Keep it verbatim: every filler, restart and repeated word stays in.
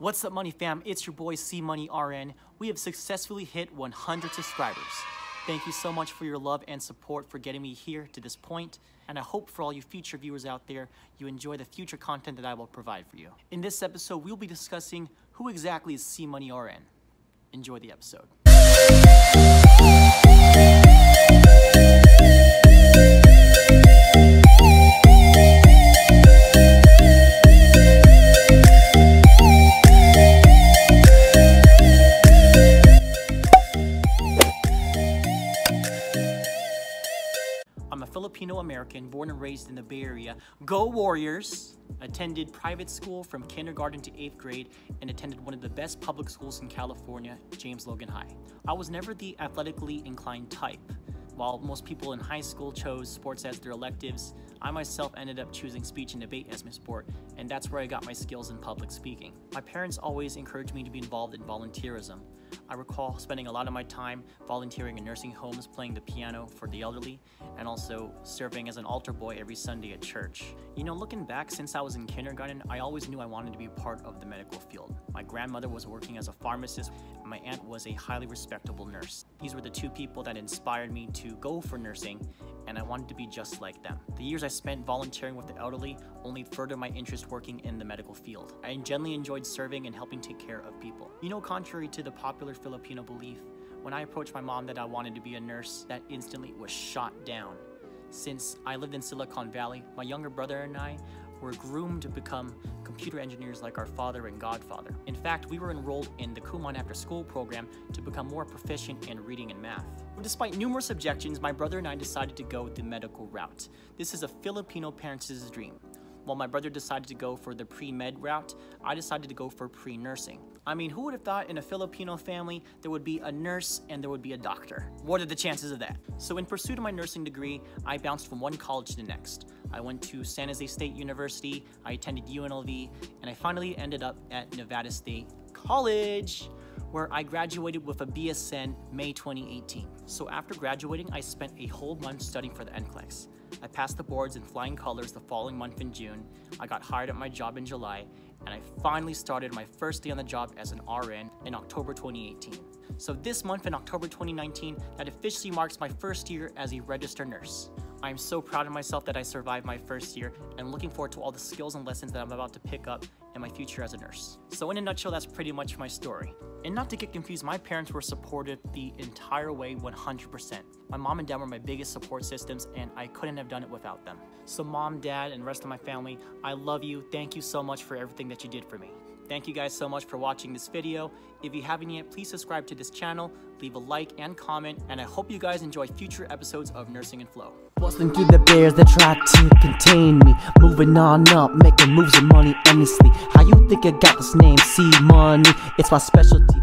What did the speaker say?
What's up, Money Fam? It's your boy CMoneyRN. We have successfully hit one hundred subscribers. Thank you so much for your love and support for getting me here to this point, and I hope for all you future viewers out there, you enjoy the future content that I will provide for you. In this episode, we'll be discussing who exactly is CMoneyRN. Enjoy the episode. I'm a Filipino-American born and raised in the Bay Area. Go Warriors! Attended private school from kindergarten to eighth grade and attended one of the best public schools in California, James Logan High. I was never the athletically inclined type. While most people in high school chose sports as their electives, I myself ended up choosing speech and debate as my sport, and that's where I got my skills in public speaking. My parents always encouraged me to be involved in volunteerism. I recall spending a lot of my time volunteering in nursing homes, playing the piano for the elderly, and also serving as an altar boy every Sunday at church. You know, looking back, since I was in kindergarten, I always knew I wanted to be a part of the medical field. My grandmother was working as a pharmacist, and my aunt was a highly respectable nurse. These were the two people that inspired me to go for nursing, and I wanted to be just like them. The years I spent volunteering with the elderly only furthered my interest working in the medical field. I genuinely enjoyed serving and helping take care of people. You know, contrary to the popular Filipino belief, when I approached my mom that I wanted to be a nurse, that instantly was shot down. Since I lived in Silicon Valley, my younger brother and I were groomed to become computer engineers like our father and godfather. In fact, we were enrolled in the Kumon after school program to become more proficient in reading and math. Despite numerous objections, my brother and I decided to go the medical route. This is a Filipino parent's dream. While my brother decided to go for the pre-med route, I decided to go for pre-nursing. I mean, who would have thought in a Filipino family there would be a nurse and there would be a doctor? What are the chances of that? So in pursuit of my nursing degree, I bounced from one college to the next. I went to San Jose State University, I attended U N L V, and I finally ended up at Nevada State College, where I graduated with a B S N May twenty eighteen. So after graduating, I spent a whole month studying for the N C L E X. I passed the boards in flying colors the following month in June. I got hired at my job in July, and I finally started my first day on the job as an R N in October twenty eighteen. So this month in October twenty nineteen, that officially marks my first year as a registered nurse. I am so proud of myself that I survived my first year, and looking forward to all the skills and lessons that I'm about to pick up in my future as a nurse. So in a nutshell, that's pretty much my story. And not to get confused, my parents were supportive the entire way, one hundred percent. My mom and dad were my biggest support systems, and I couldn't have done it without them. So mom, dad, and the rest of my family, I love you. Thank you so much for everything that you did for me. Thank you guys so much for watching this video. If you haven't yet, please subscribe to this channel, leave a like and comment, and I hope you guys enjoy future episodes of Nursing and Flow. Busting through the bears that try to contain me, moving on up, making moves of money endlessly. How you think I got this name? C Money, it's my specialty.